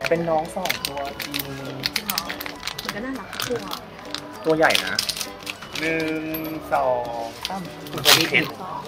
เป็นน้องสองตัวจริงมันก็น่ารักตัวใหญ่นะ1 2 3คุณจะมีเห็น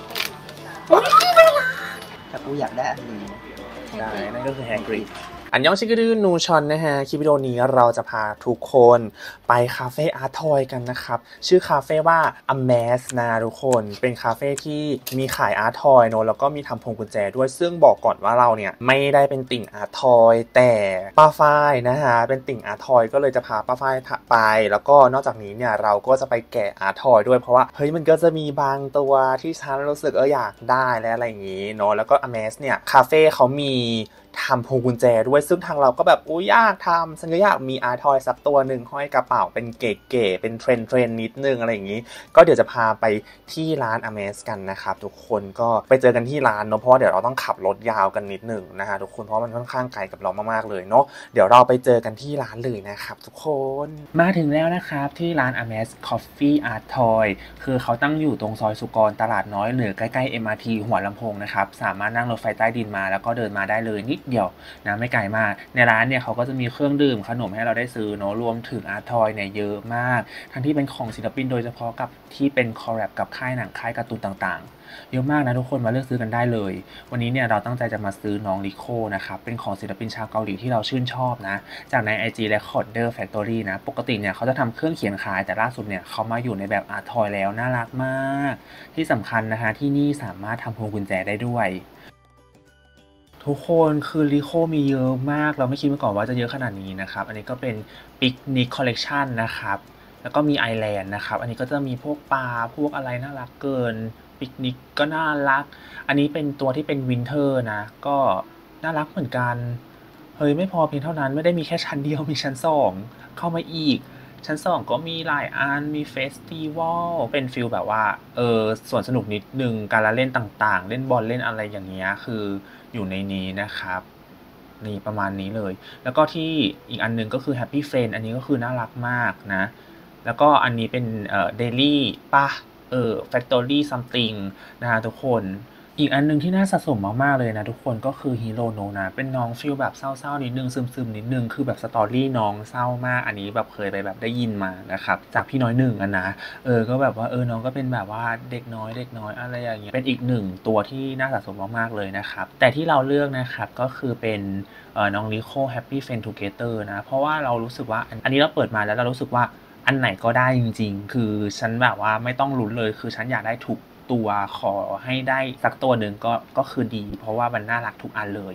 แต่กูอยากได้อันนี้ได้นั่นก็คือแฮงกรีอันยองชิคกี้นูชอนนะฮะคลิปวิดีโอนี้เราจะพาทุกคนไปคาเฟ่อาร์ตทอยกันนะครับชื่อคาเฟ่ว่า Amaze นะทุกคนเป็นคาเฟ่ที่มีขายอาร์ตทอยเนอะแล้วก็มีทำพวงกุญแจด้วยซึ่งบอกก่อนว่าเราเนี่ยไม่ได้เป็นติ่งอาร์ตทอยแต่ป้าฝ้ายนะฮะเป็นติ่งอาร์ตทอยก็เลยจะพาป้าฝ้ายไปแล้วก็นอกจากนี้เนี่ยเราก็จะไปแกะอาร์ตทอยด้วยเพราะว่าเฮ้ยมันก็จะมีบางตัวที่ฉันรู้สึกอยากได้และอะไรอย่างงี้เนอะแล้วก็ Amaze เนี่ยคาเฟ่เขามีทำพวงกุญแจด้วยซึ่งทางเราก็แบบอยากทำฉันก็อยากมีอาร์ทอยสักตัวหนึ่งห้อยกระเป๋าเป็นเก๋ๆเป็นเทรนนิดนึงอะไรอย่างนี้ก็เดี๋ยวจะพาไปที่ร้าน Amaze กันนะครับทุกคนก็ไปเจอกันที่ร้านเนาะเพราะว่าเดี๋ยวเราต้องขับรถยาวกันนิดนึงนะฮะทุกคนเพราะมันค่อนข้างไกลกับเรามากๆเลยเนาะเดี๋ยวเราไปเจอกันที่ร้านเลยนะครับทุกคนมาถึงแล้วนะครับที่ร้าน Amaze Coffee Art Toy คือเขาตั้งอยู่ตรงซอยสุกรตลาดน้อยเหนือใกล้ๆ MRT หัวลำโพงนะครับสามารถนั่งรถไฟใต้ดินมาแล้วก็เดินมาได้เลยนิดเดียวนะไม่ไกลมากในร้านเนี่ยเขาก็จะมีเครื่องดื่มขนมให้เราได้ซื้อเนาะรวมถึงอาร์ตทอยเนี่ยเยอะมากทั้งที่เป็นของศิลปินโดยเฉพาะกับที่เป็นคอลแลบกับค่ายหนังค่ายการ์ตูนต่างๆเยอะมากนะทุกคนมาเลือกซื้อกันได้เลยวันนี้เนี่ยเราตั้งใจจะมาซื้อน้องลิโคนะครับเป็นของศิลปินชาวเกาหลีที่เราชื่นชอบนะจากใน IG Recorder Factory นะปกติเนี่ยเขาจะทำเครื่องเขียนขายแต่ล่าสุดเนี่ยเขามาอยู่ในแบบอาร์ตทอยแล้วน่ารักมากที่สำคัญนะคะที่นี่สามารถทำพวงกุญแจได้ด้วยทุกคนคือลิโคมีเยอะมากเราไม่คิดมาก่อนว่าจะเยอะขนาดนี้นะครับอันนี้ก็เป็นปิกนิกคอลเลกชันนะครับแล้วก็มีไอแลนด์นะครับอันนี้ก็จะมีพวกปลาพวกอะไรน่ารักเกินปิกนิกก็น่ารักอันนี้เป็นตัวที่เป็นวินเทอร์นะก็น่ารักเหมือนกันเฮ้ยไม่พอเพียงเท่านั้นไม่ได้มีแค่ชั้นเดียวมีชั้น2เข้ามาอีกชั้น2ก็มีหลายอันมีเฟสติวัลเป็นฟิลแบบว่าสวนสนุกนิดนึงการละเล่นต่างๆเล่นบอลเล่นอะไรอย่างเงี้ยคืออยู่ในนี้นะครับนี่ประมาณนี้เลยแล้วก็ที่อีกอันนึงก็คือ Happy Friend อันนี้ก็คือน่ารักมากนะแล้วก็อันนี้เป็นDaily ป่ะFactory Something นะฮะทุกคนอีกอันนึงที่น่าสะสมมากๆเลยนะทุกคนก็คือฮีโร่โนนะเป็นน้องฟีลแบบเศร้าๆนิดนึงซึมๆนิดนึงคือแบบสตอรี่น้องเศร้ามากอันนี้แบบเคยไปแบบได้ยินมานะครับจากพี่น้อยหนึ่งนะก็แบบว่าน้องก็เป็นแบบว่าเด็กน้อยอะไรอย่างเงี้ยเป็นอีกหนึ่งตัวที่น่าสะสมมากๆเลยนะครับแต่ที่เราเลือกนะครับก็คือเป็นน้องลิโค Happy Friend Together นะเพราะว่าเรารู้สึกว่าอันนี้เราเปิดมาแล้วเรารู้สึกว่าอันไหนก็ได้จริงๆคือฉันแบบว่าไม่ต้องลุ้นเลยคือฉันอยากได้ทุกตัวขอให้ได้สักตัวหนึ่งก็คือดีเพราะว่ามันน่ารักทุกอันเลย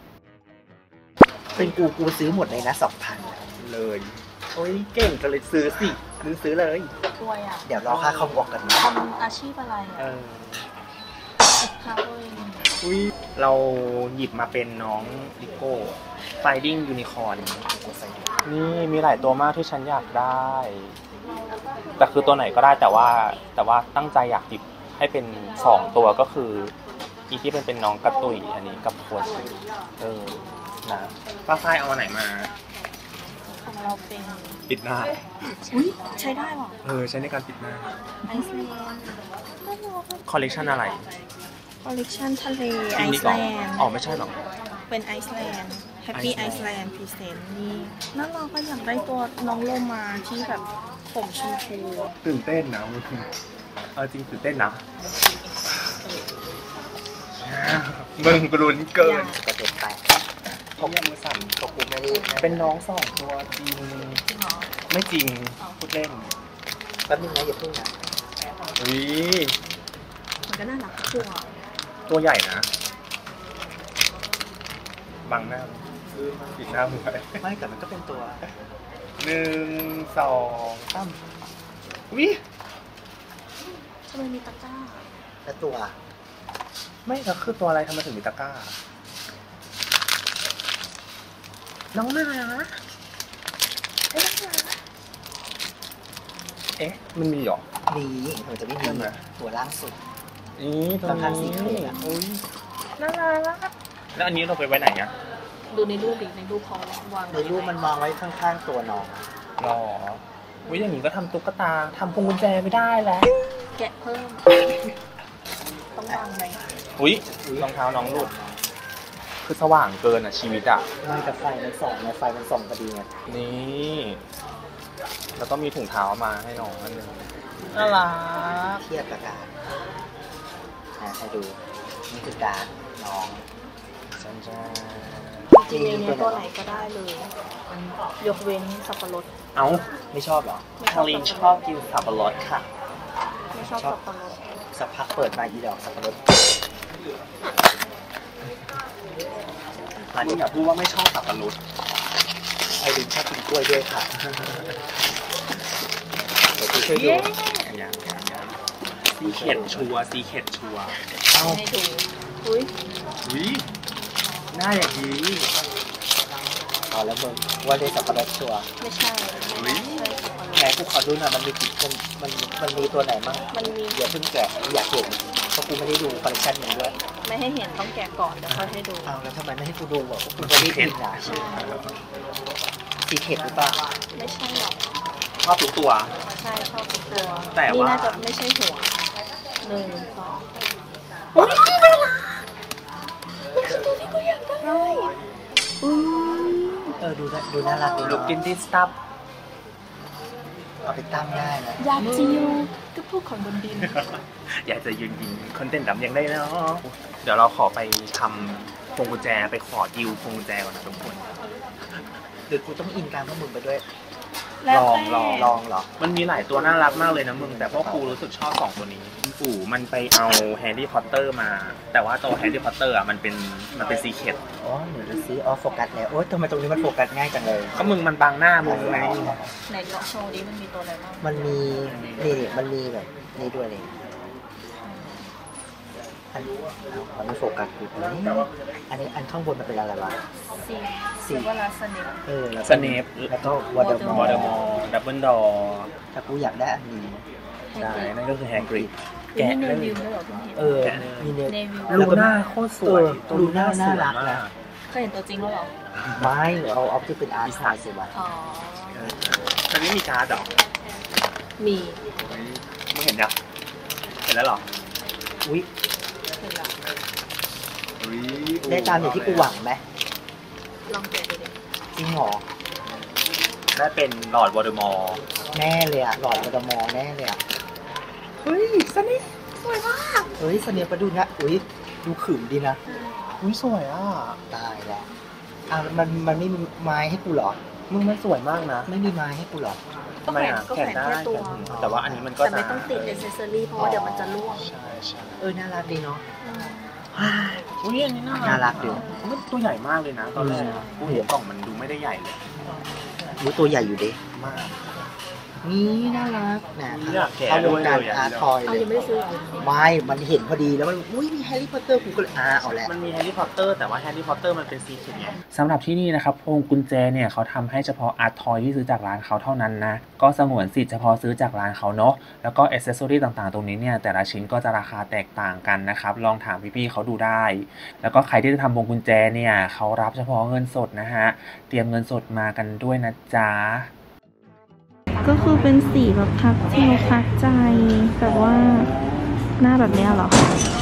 เป็นกูซื้อหมดเลยนะ 2,000 เลยโอ้ยเก่งก็เลยซื้อสิซื้อเลยตัวอ่ะเดี๋ยวรอค่าคอมวอกกันนะทำอาชีพอะไรค่ะอุ้ยเราหยิบมาเป็นน้องลิโก้ไฟดิ้งยูนิคอร์นนี่มีหลายตัวมากที่ฉันอยากได้แต่คือตัวไหนก็ได้แต่ว่าตั้งใจอยากหยิบให้เป็น2ตัวก็คืออีที่เป็นน้องกระตุยอันนี้กับโคชนะป้าฝ้ายเอาไหนมาของเราเป็นปิดหน้าอุ้ยใช้ได้หรอใช้ในการปิดหน้าไอซ์แลนด์คอลเลคชันอะไรคอลเลคชันทะเลไอซ์แลนด์ไม่ใช่หรอเป็นไอซ์แลนด์แฮปปี้ไอซ์แลนด์พรีเซนต์นี่นั่นเราก็อยากได้ตัวน้องโลมาที่แบบผมชมพูตื่นเต้นนะจริงตื่นเต้นนะมึงกรุนเกินกระเด็นไปผมยังมือสั่นตกคุกไม่รู้เป็นน้อง2ตัวจริงไม่จริงพูดเล่นแป๊บนึงนะอย่าเพิ่งนะมันก็น่ารักตัวใหญ่นะบังหน้าปิดหน้ามือไม่แต่มันก็เป็นตัว 1 2 3วิทำไมมีตะกร้าและตัวไม่ก็คือตัวอะไรทำไมถึงมีตะกร้าน้องหมามันมีหรอมีมันจะไม่มีตัวล่างสุดตัวข้างสีเขียวน่ารักแล้วอันนี้เราไปไว้ไหนอะดูในรูปดิในรูปเขาวางในรูปมันวางไว้ข้างๆตัวน้องหรออย่างนี้ก็ทำตุ๊กตาทำพวงกุญแจไม่ได้แล้วแกะเพิ่มต้องวางไหมรองเท้าน้องหลุดคือสว่างเกินอ่ะชีวิตอ่ะไม่กับไฟมันส่องไงไฟมันส่องพอดีไงนี่แล้วก็มีถุงเท้ามาให้น้องอันหนึงน่ารักเทียบกับการให้ดูนี่คือการน้องจันจ้าจริงๆเนี่ยตัวไหนก็ได้เลย ยกเว้นสับปะรดเอ้าไม่ชอบเหรอคารินชอบกินสับปะรดค่ะไม่ชอบสับปะรดสักพักเปิดมาอีดอกสับปะรดอันนี้อย่าพูดว่าไม่ชอบสับปะรดไอรินชอบกินกล้วยด้วยค่ะเดี๋ยวกูช่วยดูยังซีเข็ดชัวซีเข็ดชัวเอ้าให้ดูอุ้ยวิหน้าอย่างนี้เอาแล้วมึงว่าได้สับปะรดชัวร์ไม่ใช่ไม่ใช่สับปะรดแหนกูขอดูหน่อยมันมีกี่มันมีตัวไหนบ้างมันมีเดี๋ยวเพิ่งแกะอยากเห็นเพราะกูไม่ได้ดูคอลเลคชันมึงด้วยไม่ให้เห็นต้องแกะก่อนเดี๋ยวค่อยให้ดูเอาแล้วทำไมไม่ให้กูดูอ่ะกูไม่ได้กินอ่ะใช่ซีเค็ดหรือเปล่าไม่ใช่หรอกชอบทุกตัวใช่ชอบทุกตัวแต่ว่านี่น่าจะไม่ใช่หัว1 2 ดูน่ารักดีลูกกินที่สตับเอาไปตั้งได้นะอยากจิวก็พูดของบนดินอยากจะยืนยิงคอนเทนต์ดำยังได้เนาะเดี๋ยวเราขอไปทำพวงกุญแจไปขอดิวพวงกุญแจก่อนนะทุกคนหรือกูต้องอินการพวกมึงไปด้วยแล้วลองลองเหรอมันมีหลายตัวน่ารักมากเลยนะมึงแต่พ่อครูรู้สึกชอบ2ตัวนี้ปู่มันไปเอาแฮร์รี่พอตเตอร์มา แต่ว่าตัวแฮร์รี่พอตเตอร์อ่ะมันเป็นซีเคร็ตอ๋อหนูจะซื้อโฟกัสแล้วโอ๊ยทำไมตรงนี้มันโฟกัสง่ายจังเลยก็มึงมันบังหน้ามึงไงไหนลองโชว์ดิมันมีตัวอะไรบ้างมันมีนี่มันมีแบบนี่ด้วยนี่มันไม่โฟกัสกูอันนี้อันข้างบนมันเป็นอะไรวะซีซีเวลาสนิทแล้วสเนปแล้วก็วอเดอร์มวออร์เดอร์มอร์ดับเบิลดอร์ถ้ากูอยากได้อันนี้ใช่นั่นก็คือแฮกริดแกะเนวิลด้วยเหรอเพิ่งเห็นมีเนเนวิลลูน่าโคตรสวยลูน่าน่ารักนะเคยเห็นตัวจริงแล้วเหรอไม่เอาที่เป็นอาร์ตถ่ายสิวะอ๋อตอนนี้มีการ์ดเหรอมีมึงเห็นยังเห็นแล้วเหรออุ้ยเห็นแล้วได้ตามอย่างที่กูหวังไหมลองแกะดูดิจริงเหรอได้เป็นหลอดวอเดอร์มอร์แน่เลยอะหลอดวอเดอร์มอร์แน่เลยอะเฮ้ยสนิทสวยมากเฮ้ยเสนียประดูนะอุ้ยดูขึมดีนะอุ้ยสวยอ่ะตายแล้วมันไม่มีไม้ให้กูเหรอมึงมันสวยมากนะไม่มีไม้ให้กูเหรอก็แขวนก็แขแขวน นได้แค่ตัวแต่ว่าอันนี้มันก็แต่ไม่ต้องติดเอเซสซอรี่เพราะว่าเดี๋ยวมันจะร่วงใช่ใช่น่ารักดีเนาะอุ้ยอันนี้น่ารักดีมันตัวใหญ่มากเลยนะตอนแรกกูเห็นกล่องมันดูไม่ได้ใหญ่เลยรู้ตัวใหญ่อยู่ดิมากนี่น่ารักนะอยากแกะเข้าวงการด้วยเลยอะอาร์ทอยเอาเลยยังไม่ได้ซื้อเหรอไม่มันเห็นพอดีแล้วมันอุ้ยมีแฮร์รี่พอตเตอร์กูก็เลยเอาแล้วมันมีแฮร์รี่พอตเตอร์แต่ว่าแฮร์รี่พอตเตอร์มันเป็นซีเคร็ตไงสำหรับที่นี่นะครับพวงกุญแจเนี่ยเขาทำให้เฉพาะอาร์ตทอยที่ซื้อจากร้านเขาเท่านั้นนะก็สงวนสิทธิ์เฉพาะซื้อจากร้านเขาเนาะแล้วก็อ c เซสซอรี่ต่างๆตรงนี้เนี่ยแต่ละชิ้นก็จะราคาแตกต่างกันนะครับลองถามพี่ๆเขาดูได้ แล้วก็ใครที่จะทำพวงกุญแจเนี่ยเขารับเฉพาะเงินสดนะฮะเตรียมเงินสดมากันด้วยนะจ๊ะก็คือเป็นสีแบบพักจิวพักใจแบบว่าหน้าแบบเนี้ยเหรอ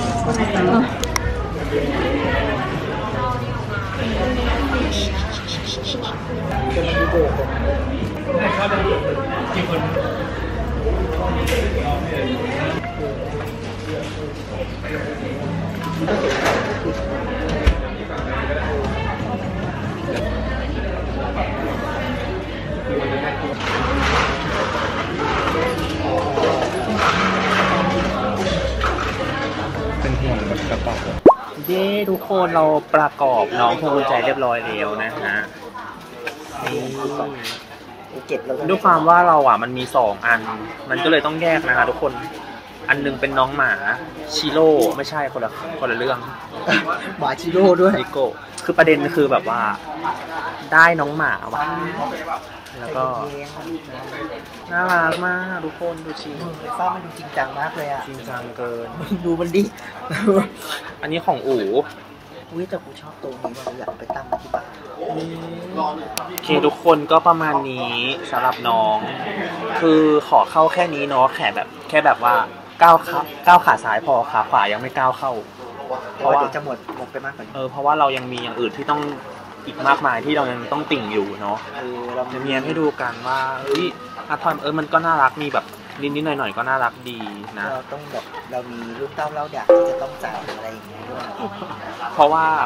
เป็นห่วงแบบกระเป๋าเย้ทุกคนเราประกอบน้องพวงกุญแจเรียบร้อยแล้วนะฮะนี่เก็บแล้วด้วยความว่าเราอ่ะมันมี2อันมันก็เลยต้องแยกนะคะทุกคนอันนึงเป็นน้องหมาชิโร่ไม่ใช่คนละเรื่องหมาชิโร่ด้วยนิโก้คือประเด็นคือแบบว่าได้น้องหมาว่ะแล้วก็น่ารักมากทุกคนดูชิฟ้ามันดูจริงจังมากเลยอ่ะจริงจังเกินดูมันดิอันนี้ของอู๋อุ้ยแต่กูชอบตัวนี้ว่ะอยากเอาไปตั้งไว้ที่บ้านโอเคทุกคนก็ประมาณนี้สำหรับน้อง คือขอเข้าแค่นี้เนาะแค่แบบว่าก้าวขาซ้ายพอขาขวายังไม่ก้าวเข้าเพราะว่าเดี๋ยวจะหมดไปไปมากกว่านี้เพราะว่าเรายังมีอย่างอื่นที่ต้องอีกมากมายที่เรายังต้องติ่งอยู่เนาะเราจะมีให้ดูกันว่าอาร์ทอยมันก็น่ารักมีแบบนิดๆหน่อยๆก็น่ารักดีนะเราต้องแบบเรามีลูกเต้าเล่าดักที่จะต้องจ่ายอะไรอย่างเงี้ยด้วยเพราะว่า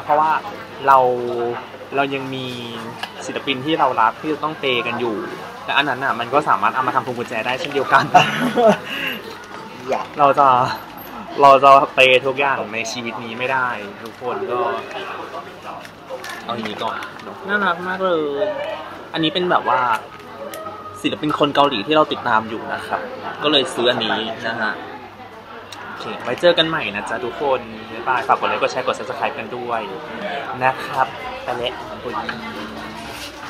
เรายังมีศิลปินที่เรารักที่ต้องเปย์กันอยู่แต่อันนั้นอ่ะมันก็สามารถเอามาทำพวงกุญแจได้เช่นเดียวกันอยากเราจะเปย์ทุกอย่างในชีวิตนี้ไม่ได้ทุกคนก็เอาอย่างนี้ก่อนน่ารักมากเลยอันนี้เป็นแบบว่าศิลปินคนเกาหลีที่เราติดตามอยู่นะครับก็เลยซื้ออันนี้นะฮะโอเคไว้เจอกันใหม่นะจ๊ะทุกคนบ๊ายบายฝากกดไลค์กดแชร์กด subscribe กันด้วยนะครับไปแล้ว